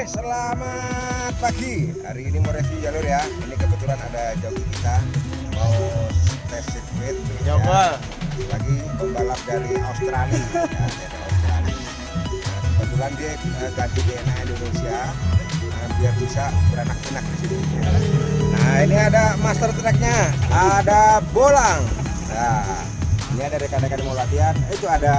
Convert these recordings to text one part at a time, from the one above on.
Oke, selamat pagi. Hari ini mau review jalur ya. Ini kebetulan ada joki kita mau tes sirkuit. Coba. Lagi pembalap dari Australia. Ya, dari Australia. Nah, kebetulan dia ganti DNA Indonesia biar bisa beranak pinak di sini. Nah, ini ada master tracknya, ada Bolang. Nah, ini ada rekan-rekan mau latihan. Itu ada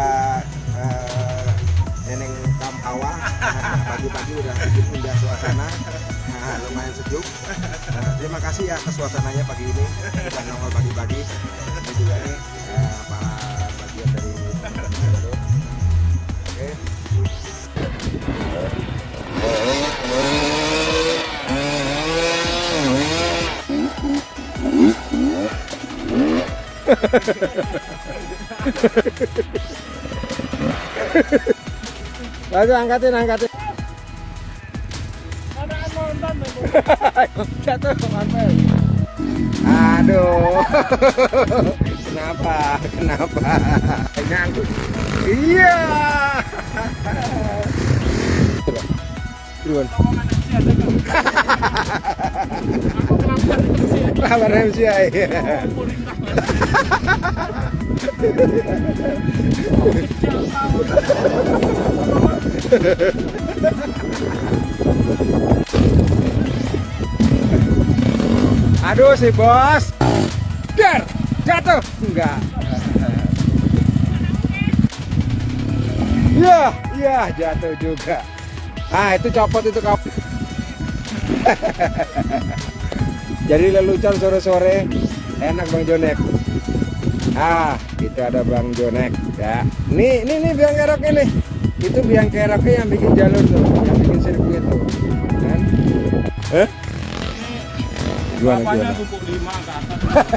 Neneng Kampawa. Pagi-pagi udah bikin indah suasana. Nah, lumayan sejuk. Nah, terima kasih ya ke suasananya pagi ini. Udah nongol pagi-pagi. Ini juga nih para bagian dari jalur. Oke. Aduh, angkatin. Jatuh, mantel. Aduh. Kenapa? Nyangkut. Iya. Duluan. Kabar MCI. Aduh si bos. Der, jatuh. Enggak. Iya, jatuh juga. Ah, itu copot itu kap. Jadi lelucon sore-sore enak Bang Jonek. Ah, itu ada Bang Jonek ya. Nih biang kerok ini. Itu biang keroknya yang bikin jalur tuh, yang bikin sirkuit tuh. Kan? Gimana? Tumpuk 5 ke atas.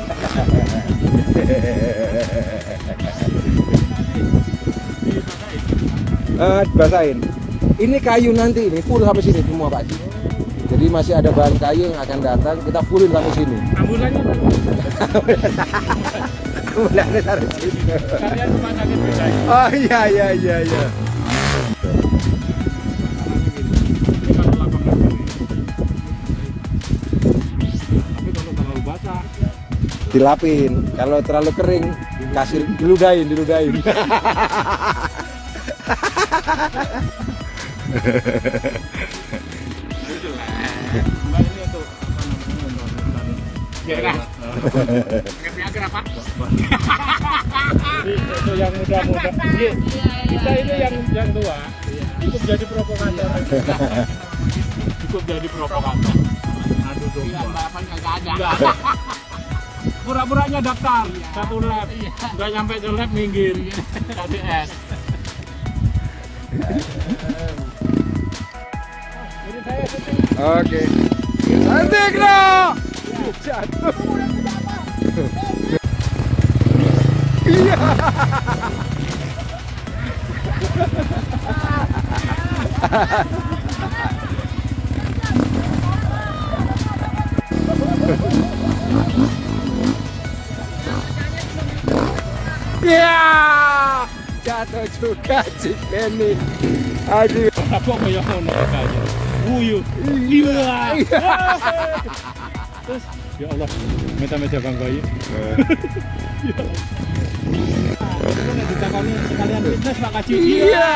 Basahin. Ini kayu nanti ini full sampai sini semua Pak. Jadi masih ada bahan kayu yang akan datang, kita fullin sampai sini. Ambulannya Ambulannya taruh sini. kalian rumah sakit beda. Oh iya. Tapi kalau terlalu basah, Dilapin, kalau terlalu kering kasih diludahin. Mbak ini untuk apa? Itu yang muda-muda. Kita ini yang tua. Cukup jadi provokator. Aduh domba. Pura-puranya daftar satu lap. Nggak nyampe ke lap minggir. KDS. Ini saya syuting. Oke. Cantik loh. Jatuh. Iya. Ya, jatuh juga Cik Benny. Aduh. Apa kayak ngono kayaknya. Wuyu. Iya. Terus ya Allah, meta-meta Bang Bayi. Ini ditakoni sekalian fitness Pak Kaji. Iya.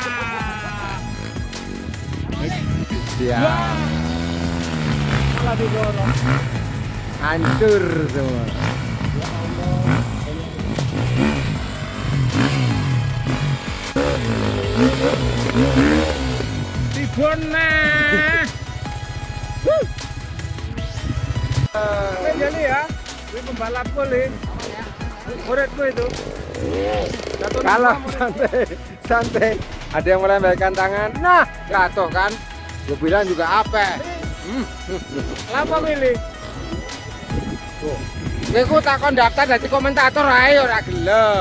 Siap. Malah didorong. Hancur semua. Ya Allah. Tibona. Jadi ya, ini pembalap boleh. Muridku itu. Kalau santai, ada yang melambaikan tangan. Nah, jatuh kan? Gue bilang juga apa? Lapa milih? Aku takon daftar dari komentator ae ora gelem.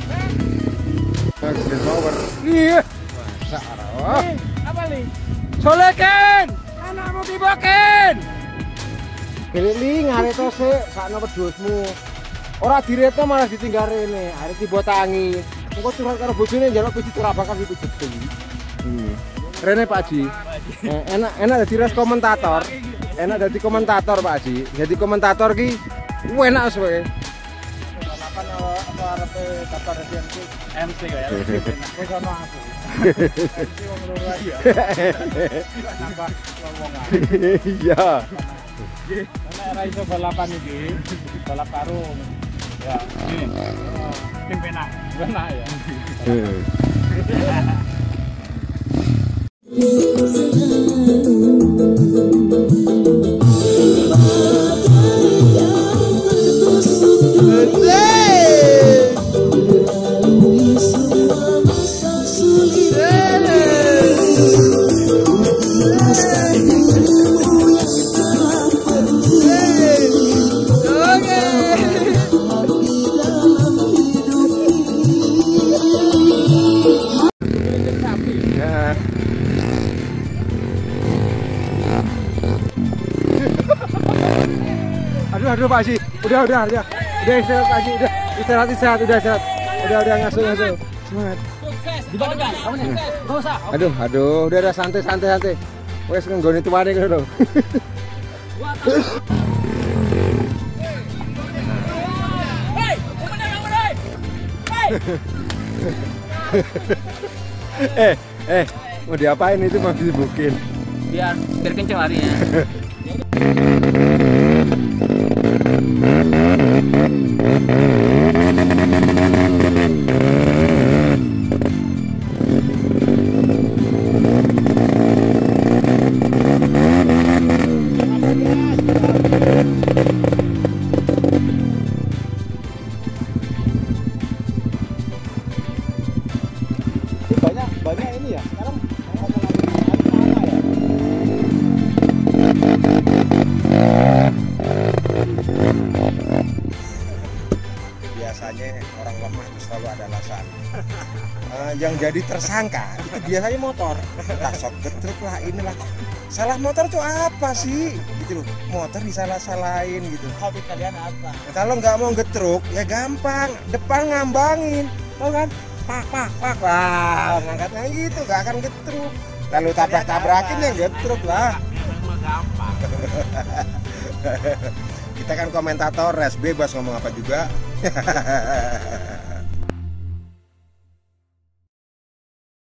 Iya. Masa ora. Apa nih? Solekan, anakmu tibaken. Geli ngare to sik, sakno wedhusmu. Ora direto malah ditinggal rene, arep tiba tangi. Engko curhat karo bojone njaluk biji ora bakal dipujuk. Rene Pak Haji. Enak jadi res komentator. Enak jadi komentator Pak Haji. Jadi komentator ki enak suwe. Balapan apa arepe daftar MC ya. Wis ono aku. MC wong loro aja. Nambah ngomongan. Iya. Nek ora iso balapan iki, balap karung. Ya, ini. Tim penak. Penak ya. Aduh Pak Haji, udah istirahat Pak Haji, udah istirahat, udah ngasuh. Semangat. Aduh, udah santai. Wes nggone tuane ngono. Mau diapain itu, mau disibukin? Biar kenceng larinya. Banyak ini ya. Sekarang biasanya orang lemah itu selalu ada alasan. Yang jadi tersangka itu biasanya motor. Tasok getruk lah, inilah. Salah motor tuh apa sih? Gitu loh. Motor disalah-salahin gitu. Hobi kalian apa? Kalau nggak mau getruk ya gampang, depan ngambangin, tau kan? Pak, wah, ngangkatnya gitu, nggak akan getruk. Lalu tabrak-tabrakin yang getruk lah. Gampang. Kita kan komentator, res bebas ngomong apa juga.